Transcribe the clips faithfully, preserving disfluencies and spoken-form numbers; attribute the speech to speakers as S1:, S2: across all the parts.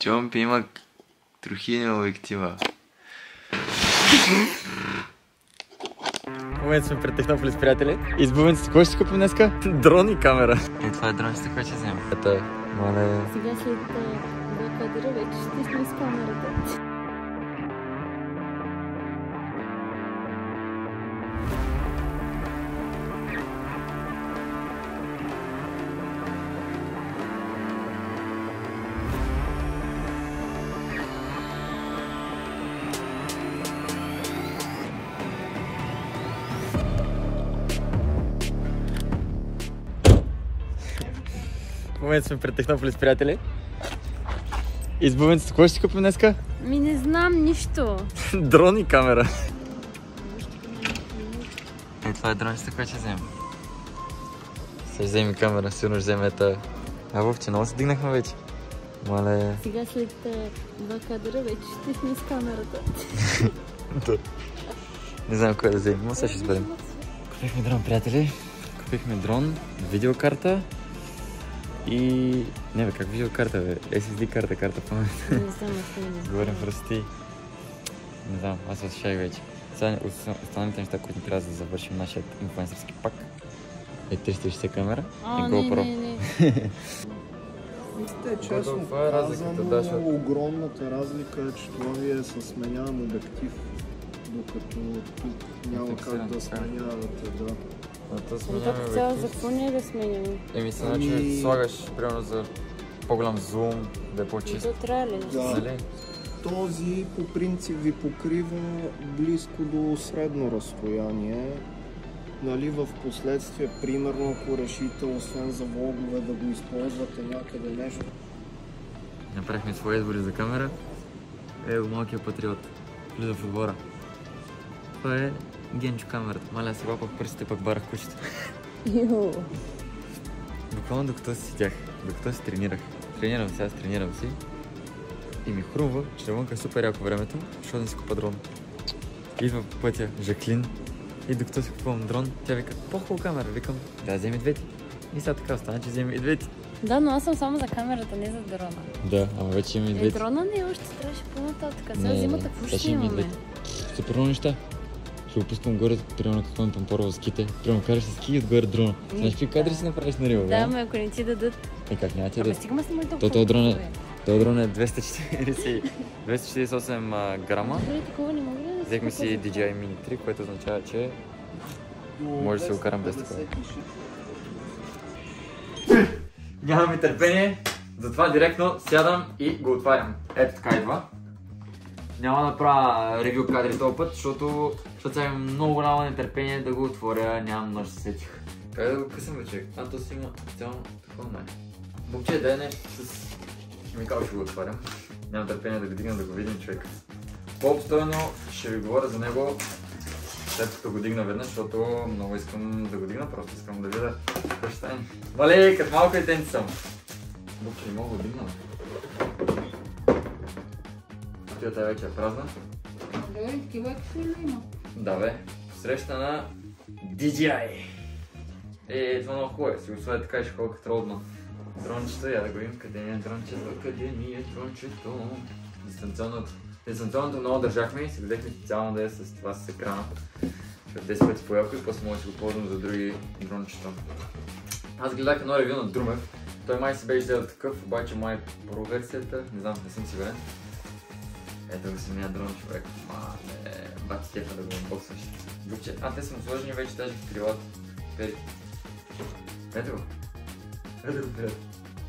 S1: Джомпи има трохини обектива.
S2: В момента сме пред Технополис, приятели. Избавен си, кой ще си купим днеска? Дрон и камера.
S1: Е, това е дрончето, което ще вземем.
S2: Ето е, моля.
S3: Сега след два кадра вече ще сме с камерата.
S2: В момента сме пред Технополис, приятели. Избавен си, кой ще си купим днеска?
S3: Ми не знам нищо.
S2: Дрон и камера.
S1: Е, това е дрончето, което ще вземем.
S2: Ще вземе камера, сигурно ще вземе ета. А, Вовче, много се дигнахме вече. Мале.
S3: Сега след два кадра вече ще сме с камерата.
S2: Да. Не знам кое да вземем, но сега ще изберем. Купихме дрон, приятели. Купихме дрон, видеокарта и... Не бе, как видеокарта бе? ес ес ди карта, карта памет.
S3: Не знам, ако не знам.
S2: Говорим прости. Не знам, аз се шай вече. Сега останалите неща, които ни трябва да завършим нашия инфлуенсърски пак е триста и шейсет камера
S3: а,
S2: и GoPro.
S3: Не, не, не.
S4: Вижте, честно
S2: Това е разликата, да, защото...
S4: казано, огромната разлика е, че това ви е със сменяем обектив, докато тук няма как да сменявате, да.
S2: А то
S3: Но
S2: сменяме
S3: тук цяло за
S2: обектив.
S3: какво не е да сменяме?
S2: Еми се значи
S4: Ами-
S2: слагаш, примерно за по-голям зум, да е по-чист.
S3: То трябва ли?
S4: Да.
S2: Нали?
S4: Този по принцип ви покрива близко до средно разстояние. Нали, в последствие, примерно, ако решите, освен за влогове, да го използвате някъде нещо.
S2: Направихме свои избори за камера. Его, малкият патриот. Влиза в отбора. Това е Генчо камерата. Маля, се лапах пръстите, пък барах кучето.
S3: Йо.
S2: Буквално докато си седях, докато си тренирах. Тренирам сега, тренирам си. И ми хрумва, че навънка е супер яко времето, защото не си купа дрон. Идва по пътя Жаклин и докато си купувам дрон, тя вика, по-хубава камера. Викам, да, вземи двете. И сега така остана, че вземи и двете.
S3: Да, но аз съм само за камерата, не за дрона.
S2: Да, ама вече има и
S3: Е,
S2: двете.
S3: дрона не, още трябваше по-нататък. Сега
S2: Не,
S3: зимата
S2: не,
S3: какво
S2: сега
S3: ще
S2: има и
S3: имаме?
S2: двете. Супер много неща. Ще го пускам горе, примерно какво ми помпорва ските. Примерно караш с ски и отгоре дрона. Знаеш какви кадри си направиш на Рио, бе?
S3: Да, ме ако не ти дадат.
S2: И как няма ти
S3: Абе,
S2: да...
S3: стига ме с моите
S2: То този дрон е... Този дрон е двеста четиридесет двеста четиридесет и осем а, грама.
S3: Добре, такова не мога да
S2: Взехме си ди джей ай Mini три, което означава, че може да се го карам без такова. Нямаме търпение, затова директно сядам и го отварям. Ето така идва. Няма да правя ревю кадри този път, защото, защото сега имам много голямо нетърпение да го отворя, нямам нощ се сетих. Как да го късам, бе, човек? А, то си има специално такова май. Букче, дай нещо с химикал ще го отварям. Нямам търпение да го дигна да го видим, човек. По-обстойно ще ви говоря за него след като го дигна веднъж, защото много искам да го дигна, просто искам да видя какво ще стане. Мале, като малко детенце съм. Букче, не мога да го дигна. Кутията вече е празна.
S3: Добре, такива екши ли има?
S2: Да бе, посреща на ди джей ай. Е, това много хубаво е, си го сложа така и ще ходя като родно. Дрончето, я да го видим къде е дрончето, къде ми е дрончето. Дистанционното. Дистанционното много държахме и си го взехме специално да е с това с екрана. Защото десет пъти по-ялко и после може да си го ползвам за други дрончета. Аз гледах едно ревю на Друмев. Той май си беше взел такъв, обаче май про версията, не знам, не съм сигурен. Ето го самия дрон, човек. Мале, бати кефа да го унбоксваш. Губче, а те са му сложени вече даже в крилата. Пери. Ето го. Ето го, пери.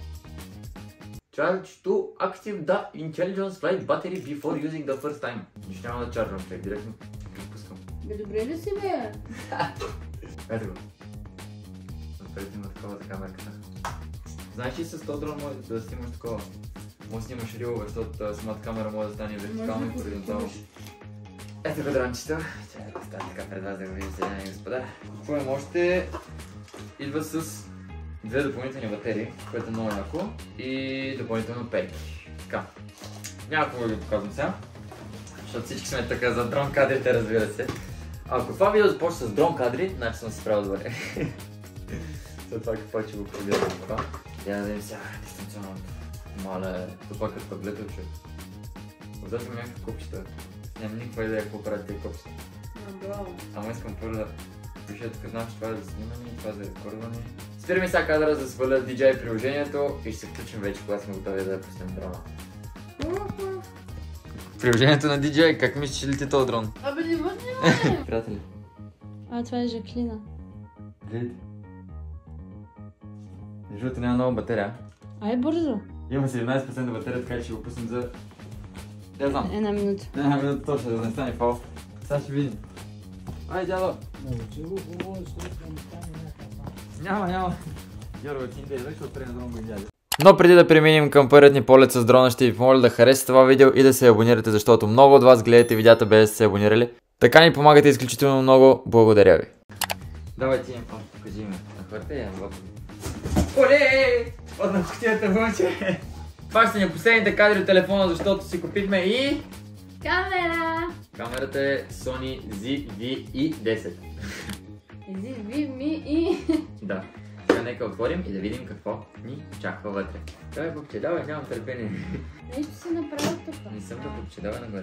S2: Charge to active the intelligence flight battery before using the first time. Нищо няма да чарджвам, човек, директно ги пускам.
S3: Бе, добре ли си, бе?
S2: Ето го. Напред има такова за камерката. Знаеш ли с този дрон може да снимаш такова? Може да снимаш рилове, защото самата камера може да стане вертикално и хоризонтално. Ето го дрончето. Чакай да стане така пред вас да го видите, дами и господа. Какво още? Идва с две допълнителни батерии, което е много яко, и допълнително перки. Така. Няма какво да ви показвам сега, защото всички сме така за дрон кадрите, разбира се. Ако това видео започне с дрон кадри, значи съм си правил добре. За това какво ще го пробирам това. Я да видим сега дистанционното. мале, то пак като таблета, че. Отзад има някакви копчета. Нямам никаква идея какво правят тези копчета.
S3: Браво.
S2: Ама искам първо да пиша, така знам, че това е за снимане, това е за рекордване. Спираме сега кадъра за да сваля ди джей приложението и ще се включим вече, когато сме готови да пуснем дрона. Приложението на ди джей, как мислиш, че лети този дрон?
S3: Абе, не бъде, не бъде.
S2: Приятели,
S3: А, това е Жаклина.
S2: гледайте. Защото няма много батерия.
S3: Ай, бързо.
S2: Има седемнайсет процента батерия, така че ще го пуснем за... Не знам.
S3: Една минута.
S2: Една минута точно, да не стане фал. Сега ще видим. Ай, дядо! Няма, няма. Йоро, ти не ще отпре на дрон го дядо. Но преди да преминем към първият ни полет с дрона, ще ви помоля да харесате това видео и да се абонирате, защото много от вас гледате видеята без да се абонирали. Така ни помагате изключително много. Благодаря ви. Давай ти, Емпам, покажи ми. Нахвърте я, лапа. Оле! Падна кутията, момче! Това ще ни последните кадри от телефона, защото си купихме и...
S3: Камера!
S2: Камерата е Sony зет ви и десет.
S3: Изи, ви, ми и...
S2: Да. Сега нека отворим и да видим какво ни очаква вътре. Давай, пупче, давай, нямам търпение.
S3: Нещо си направил тук.
S2: Не съм да пупче, давай нагоре.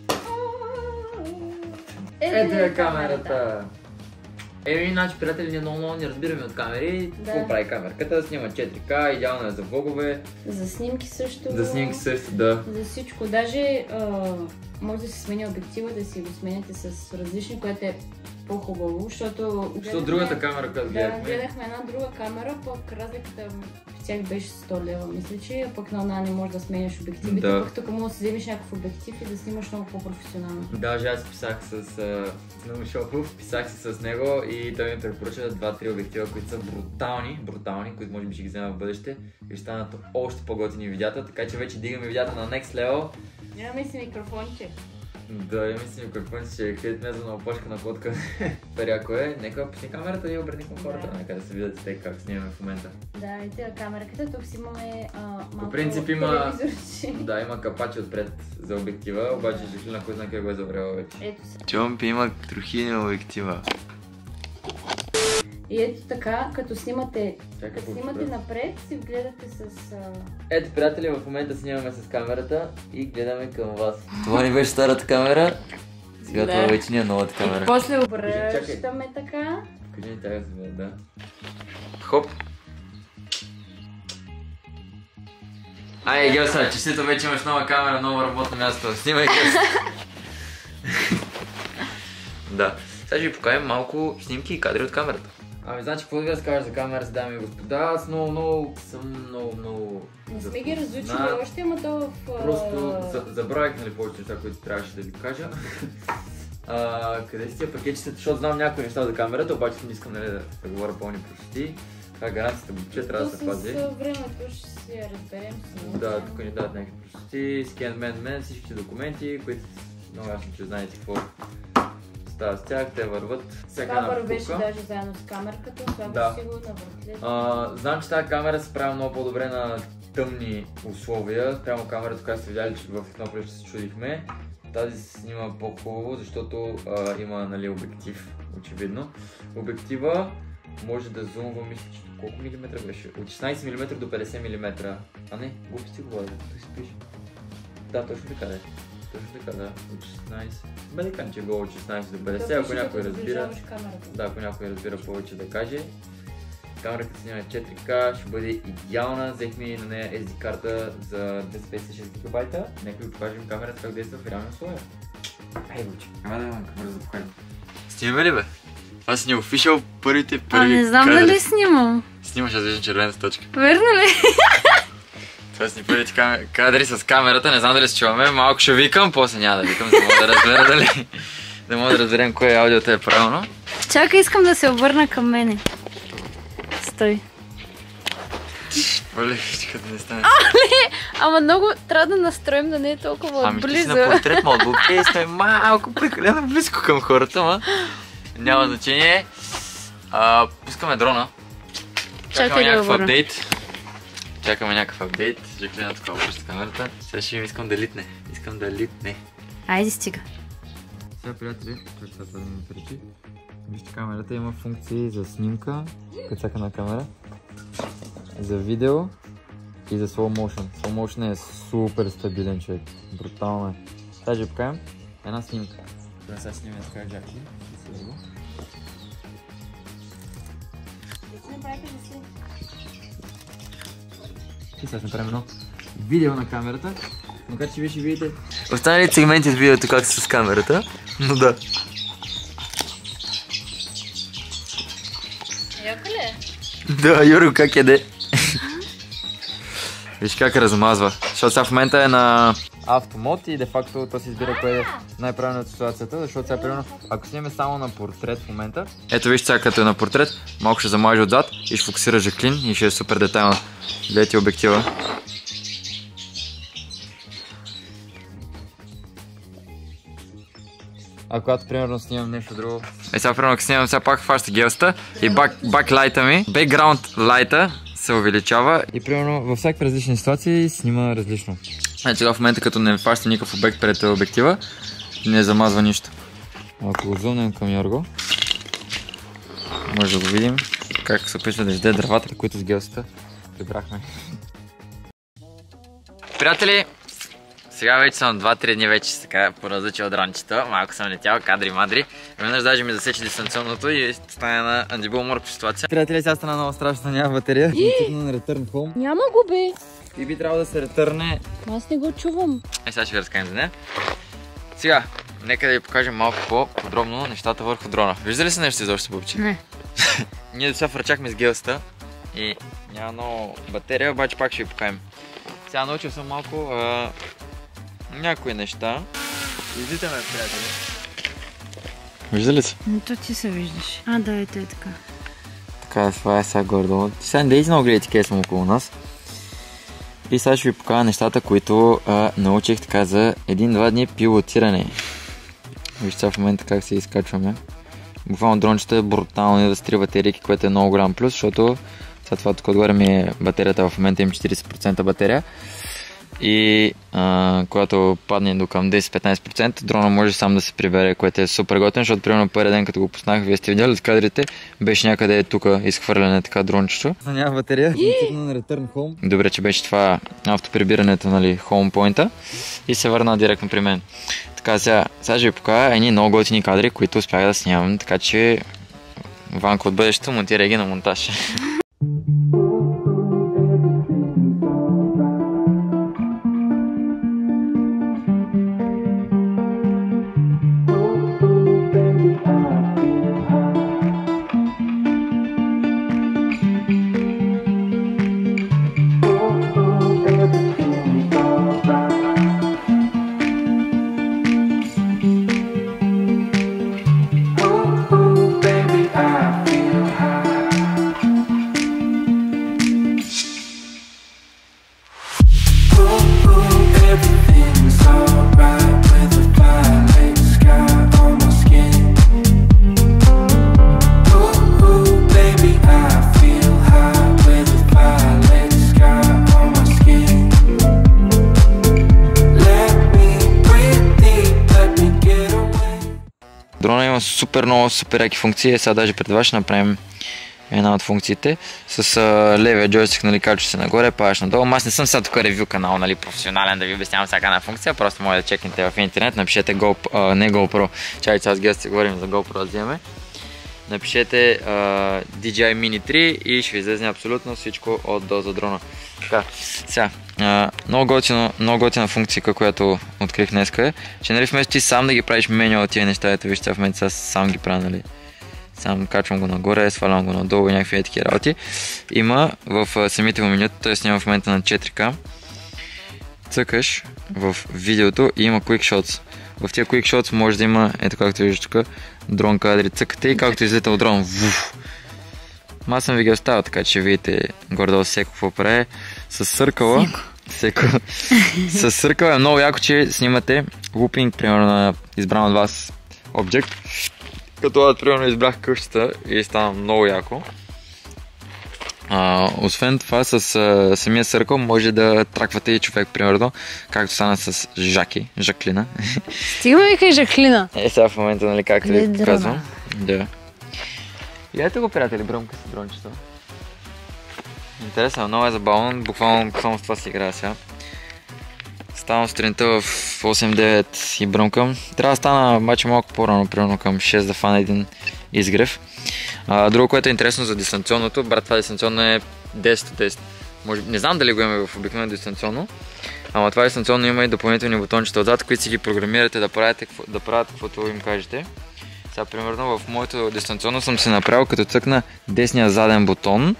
S3: Ето
S2: Ето е камерата. Еми, значи, приятели, ние много много не разбираме от камери.
S3: Да.
S2: Какво прави камерката? Снима четири К, идеална е за влогове.
S3: За снимки също.
S2: За снимки също, да.
S3: За всичко. Даже а, може да си смени обектива, да си го сменяте с различни, което е по-хубаво, защото...
S2: Защото другата камера, която
S3: Да,
S2: гледахме...
S3: гледахме една друга камера, пък разликата в тях беше сто лева, мисля, че а пък на една не можеш да сменяш обективите,
S2: Да.
S3: пък тук може да си вземеш някакъв обектив и да снимаш много по-професионално.
S2: Даже аз писах с а, Наум Шопов, писах се с него и той ми препоръча два-три обектива, които са брутални, брутални, които може би ще ги взема в бъдеще и ще станат още по-готини видеята, така че вече дигаме видеята на next level.
S3: Нямаме си микрофонче.
S2: Да, имаме си микрофон, ще е хейт ме за на опашка на котка. Перяко е, нека пусни камерата и обърни към хората,
S3: Да.
S2: нека да се видят те как снимаме в момента.
S3: Да, и тя камерката, тук си имаме а, малко
S2: принцип има-
S3: телевизорче.
S2: Да, има капачи отпред за обектива, обаче Жаклина кой знае как го е завряла вече.
S3: Ето се.
S1: Чомпи има трохини обектива.
S3: И ето така, като снимате,
S2: Чакай,
S3: като
S2: пупче,
S3: снимате
S2: да.
S3: напред, си гледате с... А...
S2: Ето, приятели, в момента снимаме с камерата и гледаме към вас. Това ни беше старата камера, сега
S3: Да.
S2: това вече ни е новата
S3: И
S2: камера.
S3: после
S2: Чакай.
S3: обръщаме така.
S2: Кажи ни тя да се види, да. Хоп! Ай, Гелса, честито вече имаш нова камера, ново работно място. Снимай, Гелса! Да. Сега ще ви покажем малко снимки и кадри от камерата. Ами, значи, какво да ви разкажа за камера, за дами и господа? Аз много, много съм много, много...
S3: Не сме ги разучили
S2: запознат.
S3: още, ама то в... а,
S2: Просто за, забравих, нали, повече неща, които трябваше да ви кажа. А, къде си тия пакетчета, защото знам някои неща за камерата, обаче не искам, нали, да, да говоря пълни простоти. Това е гаранцията, бобче, трябва да се пази.
S3: С времето ще си я разберем. с
S2: Да, тук ни дават някакви простоти, scan man man, всичките документи, които много ясно, че знаете какво става с тях, те върват. Всяка една
S3: Кабър беше
S2: покупка.
S3: даже заедно с камерката, слагаш
S2: Да.
S3: си го на въртле.
S2: А, знам, че тази камера се справя много по-добре на тъмни условия. Спрямо камерата, която сте видяли, че в едно плече се чудихме. Тази се снима по-хубаво, защото а, има, нали, обектив, очевидно. Обектива може да зумва, мисля, че до колко милиметра беше? От шестнайсет милиметра до петдесет милиметра. А не, глупости говоря, той си пише. Да, точно така да е. Точно така, да. От шестнайсет. Бе, не кажа, че е било от шестнайсет до петдесет, ако някой разбира. Да, ако някой разбира повече да каже. Камерата снима четири К, ще бъде идеална. Взехме на нея ес ди карта за двеста петдесет и шест гигабайта. Нека ви покажем камерата как действа в реални условия. Ай, буче, няма да имам камера за да покажем.
S1: Снимаме ли, бе? Това си ни офишъл първите
S3: А
S1: първи
S3: не знам
S1: кадри.
S3: дали снимам.
S1: Снимаш, аз виждам червената точка.
S3: Верно ли?
S1: Това са ни първите кам... кадри с камерата, не знам дали се чуваме. Малко ще викам, после няма да викам, за да мога да разбера дали... да мога да разберем кое аудиото е правилно.
S3: Чакай, искам да се обърна към мене. Стой.
S1: Оле, ще да не стане.
S3: Ама много трябва да настроим да не е толкова
S1: Ами ти си
S3: отблизо.
S1: на портрет модел, окей, сме малко прекалено близко към хората, ма няма значение. А, пускаме дрона.
S3: Чакай
S1: Чакаме
S3: да
S1: някакъв
S3: обърна.
S1: апдейт. Чакаме някакъв апдейт. Жаклина така обръща камерата. Сега ще им искам да литне. Искам да литне.
S3: Айде стига.
S2: Сега, приятели, как това да ми пречи. Вижте, камерата има функции за снимка, кацака на камера, за видео
S1: и за slow motion. Slow motion е супер стабилен, човек. Брутално е. Сега ще покажем една снимка. Да, сега снимем така Джаки. И сега ще направим едно видео на камерата, макар че вие ще видите останалите сегменти от видеото как са с камерата, но да.
S3: Яко ли е?
S1: Да, Юрго как яде. Виж как размазва, защото сега в момента е на автомод и де факто то си избира кое е най-правилната ситуацията, защото сега примерно, ако снимем само на портрет в момента, ето виж сега като е на портрет, малко ще замаже отзад и ще фокусира Жаклин и ще е супер детайлно. Гледайте обектива. А когато примерно снимам нещо друго, е сега примерно ако снимам сега пак хваща гелста и бак, бак лайта ми, бекграунд лайта се увеличава и примерно във всякакви различни ситуации снима различно. Е, сега в момента като не фаща никакъв обект пред обектива, не замазва нищо. Ако го зумнем към Йорго, може да го видим как се опитва да изде дървата, които с гелста прибрахме. Приятели, сега вече съм два-три дни вече така поразучил дрончета, малко съм летял, кадри-мадри. Веднъж даже ми засече дистанционното и стане на андибул мъртва ситуация. Приятели, сега стана много страшно, няма батерия. Цикна на Return Home.
S3: Няма го бе.
S1: И би трябвало да се ретърне.
S3: Аз не го чувам.
S1: Е, сега ще ви разкажем за нея. Сега, нека да ви покажем малко по-подробно нещата върху дрона. Вижда ли се нещо изобщо, бубче?
S3: Не.
S1: Ние до сега фърчахме с гелста и няма много батерия, обаче пак ще ви покажем. Сега научил съм малко а, някои неща. Излитаме, приятели. Вижда ли се?
S3: Но то ти се виждаш. А, да, ето е така.
S1: Така, това е сега гордо. Сега не дейте много гледайте къде съм около нас. И сега ще ви покажа нещата, които а, научих така за един-два дни пилотиране. Вижте сега в момента как се изкачваме. Буквално дрончета е брутално да с три батерийки, което е много голям плюс, защото сега това тук отгоре ми е батерията, в момента им четирийсет процента батерия. И а, когато падне до към десет-петнайсет процента, дрона може сам да се прибере, което е супер готин, защото примерно първият ден като го пуснах, вие сте видяли от кадрите, беше някъде е тук изхвърляне така дрончето. Няма батерия, цикна на Return Home. Добре, че беше това автоприбирането, нали, Home Point-а и се върна директно при мен. Така, сега, сега ще ви покажа едни много готини кадри, които успях да снимам, така че Ванко от бъдещето монтира ги на монтаж. Дрона има супер много супер яки функции. Сега даже пред вас ще направим една от функциите. С а, левия джойстик, нали, качваш се нагоре, падаш надолу. Аз не съм сега тук ревю канал, нали, професионален да ви обяснявам всяка една функция, просто може да чекнете в интернет, напишете Go, а, не GoPro, чай, аз гест си говорим за GoPro да вземе. Напишете а, ди джей ай Mini три и ще ви излезе абсолютно всичко от до за дрона. Така, сега, а, много готина, много готина функция, която открих днеска е, че нали вместо ти сам да ги правиш меню от тия неща, ето вижте, в момента сега сам ги правя, нали. Сам качвам го нагоре, свалям го надолу и някакви такива работи. Има в самите му менюта, т.е. снимам в момента на четири К. Цъкаш в видеото и има Quick Shots. В тия Quick Shots може да има, ето както виждаш тук, дрон кадри. Цъкате и както излета от дрон. Вуф. Аз съм ви ги оставил, така че видите горе-долу всеко какво прави. С съркала. Всеко. С съркала е много яко, че снимате лупинг, примерно на избран от вас обект. Като аз примерно избрах къщата и стана много яко. А, освен това с а, самия съркъл може да траквате и човек, примерно, както стана с Жаки, Жаклина.
S3: Стига ми кай Жаклина.
S1: Е, сега в момента, нали, както ви
S3: Дрона.
S1: показвам. Да. И ето го, приятели, бръмка си дрончето. Интересно, много е забавно, буквално само с това си играя сега. Ставам сутринта в осем-девет и бръмкам. Трябва да стана обаче малко по-рано, примерно към шест да фана един изгрев. А, друго, което е интересно за дистанционното, брат, това дистанционно е десет от десет. Може, не знам дали го имаме в обикновено дистанционно, ама това дистанционно има и допълнителни бутончета отзад, които си ги програмирате да правите, да правят каквото им кажете. Сега, примерно, в моето дистанционно съм се направил, като цъкна десния заден бутон,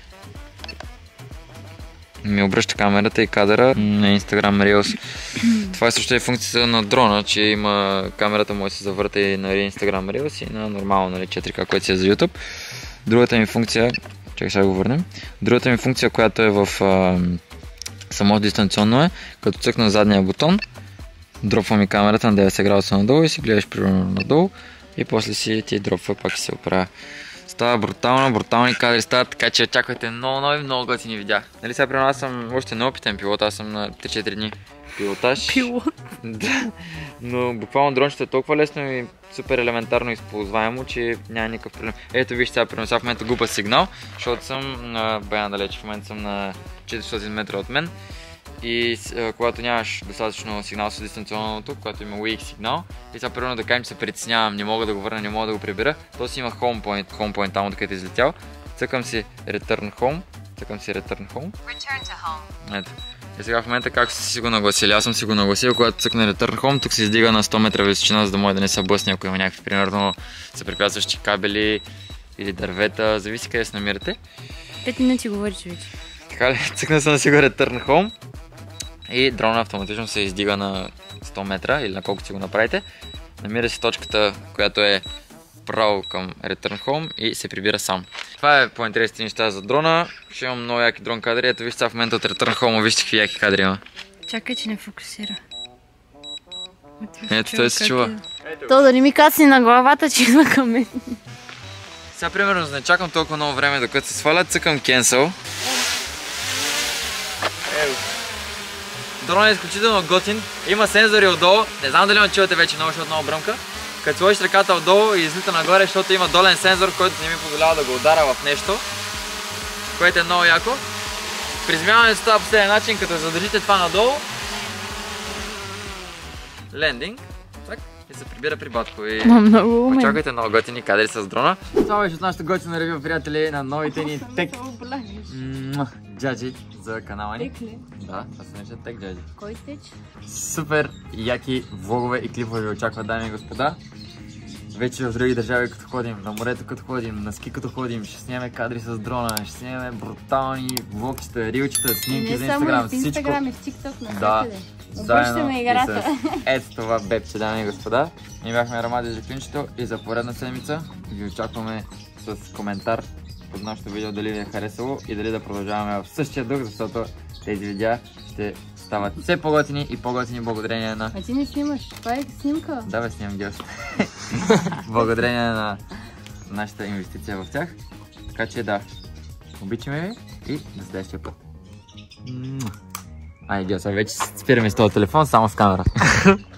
S1: ми обръща камерата и кадъра на Instagram Reels. Това е също и функцията на дрона, че има камерата може да се завърта и на Instagram Reels и на нормално, нали, четири К, което си е за YouTube. Другата ми функция, чакай сега го върнем, другата ми функция, която е в а, самото дистанционно е, като цъкна задния бутон, дропва ми камерата на деветдесет градуса надолу и си гледаш примерно надолу и после си ти дропва, пак се оправя. Става брутално, брутални кадри стават, така че очаквайте много нови, много готини видеа. Нали сега, примерно аз съм още неопитен пилот, аз съм на три-четири дни пилотаж.
S3: Пилот?
S1: Да, но буквално дрончето е толкова лесно и супер елементарно използваемо, че няма никакъв проблем. Ето вижте сега, примерно сега в момента губа сигнал, защото съм на бая далеч, в момента съм на четиристотин метра от мен. И а, когато нямаш достатъчно сигнал с дистанционното, когато има weak сигнал, и сега примерно да кажем, че се притеснявам, не мога да го върна, не мога да го прибера, то си има home point, home point там, откъдето е излетял. Цъкам си return home, цъкам си return home.
S5: Return to home.
S1: Ето. И сега в момента как са си го нагласили? Аз съм си го нагласил, когато цъкна return home, тук се издига на сто метра височина, за да може да не се блъсне, ако има някакви, примерно, съпрепятстващи кабели или дървета, зависи къде се намирате.
S3: Пет минути говориш вече.
S1: Така ли? Цъкна съм си го return home. И дрона автоматично се издига на сто метра или на колкото си го направите. Намира си точката, която е право към Return Home и се прибира сам. Това е по-интересни неща за дрона. Ще имам много яки дрон кадри. Ето вижте в момента от Return Home, вижте какви яки кадри има.
S3: Чакай, че не фокусира.
S1: Ето, той се чува.
S3: То да не ми кацне на главата, че идва към мен.
S1: Сега примерно, за да не чакам толкова много време, докато се свалят, цъкам Cancel. Дронът е изключително готин, има сензори отдолу, не знам дали ме чувате вече много, защото много бръмка. Като сложиш ръката отдолу и излита нагоре, защото има долен сензор, който не ми позволява да го удара в нещо, което е много яко. Приземяването става по следния начин, като задържите това надолу, лендинг, так, и се прибира при батко. И
S3: много умен.
S1: очаквайте много готини кадри с дрона. Това беше от нашото готино ревю, приятели, на новите ни тек джаджи за канала ни.
S3: Тек ли?
S1: Да, това се нарича тек джаджи.
S3: Кой стеч?
S1: Супер яки влогове и клипове ви очакват, дами и господа. Вече в други държави като ходим, на морето като ходим, на ски като ходим, ще снимаме кадри с дрона, ще снимаме брутални влогчета, рилчета, снимки за Инстаграм, всичко.
S3: Не само в Инстаграм и в ТикТок, на
S1: Да,
S3: обръщаме играта.
S1: Ето това бебче, дами и господа. Ние бяхме Рамади Жаклинчето и за поредна седмица ви очакваме с коментар под нашото видео дали ви е харесало и дали да продължаваме в същия дух, защото тези видеа ще стават все по-готини и по-готини благодарение на...
S3: А ти не снимаш, това е снимка.
S1: Да бе, снимам ги още. Благодарение на нашата инвестиция в тях. Така че да, обичаме ви и до следващия път. Ай, Гео, сега вече спираме с този телефон само с камера.